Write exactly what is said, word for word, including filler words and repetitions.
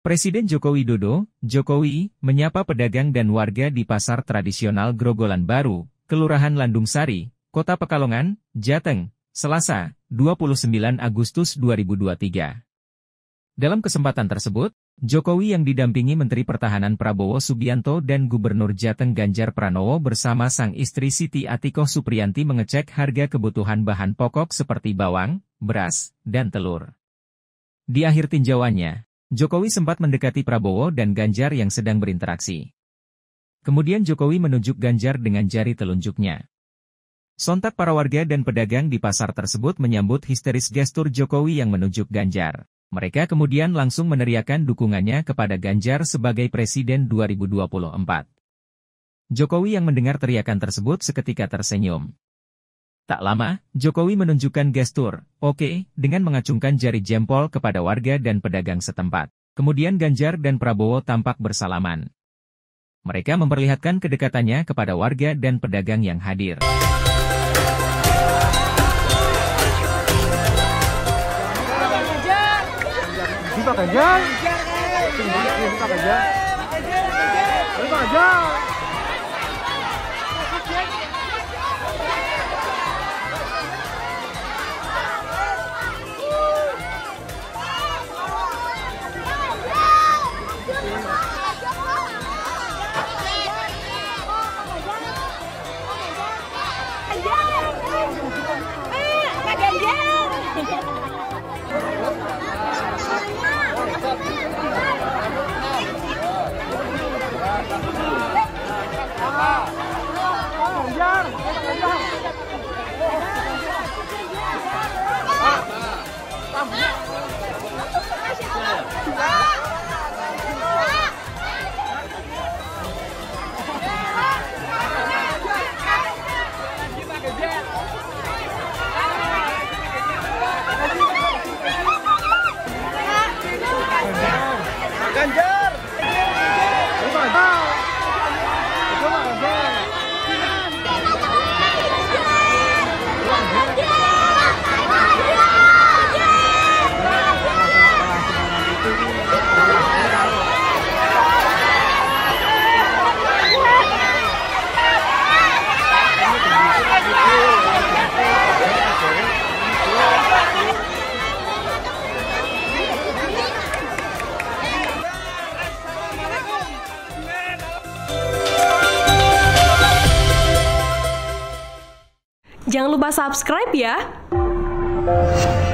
Presiden Joko Widodo, Jokowi, menyapa pedagang dan warga di pasar tradisional Grogolan Baru, Kelurahan Landung Sari, Kota Pekalongan, Jateng, Selasa, dua puluh sembilan Agustus dua ribu dua puluh tiga. Dalam kesempatan tersebut, Jokowi yang didampingi Menteri Pertahanan Prabowo Subianto dan Gubernur Jateng Ganjar Pranowo bersama sang istri Siti Atikoh Supriyanti mengecek harga kebutuhan bahan pokok seperti bawang, beras, dan telur. Di akhir tinjauannya, Jokowi sempat mendekati Prabowo dan Ganjar yang sedang berinteraksi. Kemudian Jokowi menunjuk Ganjar dengan jari telunjuknya. Sontak para warga dan pedagang di pasar tersebut menyambut histeris gestur Jokowi yang menunjuk Ganjar. Mereka kemudian langsung meneriakan dukungannya kepada Ganjar sebagai Presiden dua ribu dua puluh empat. Jokowi yang mendengar teriakan tersebut seketika tersenyum. Tak lama, Jokowi menunjukkan gestur, oke, dengan mengacungkan jari jempol kepada warga dan pedagang setempat. Kemudian Ganjar dan Prabowo tampak bersalaman. Mereka memperlihatkan kedekatannya kepada warga dan pedagang yang hadir. Pak Ganjar, Pak Ganjar, Pak Ganjar. Ganjar. Jangan lupa subscribe ya!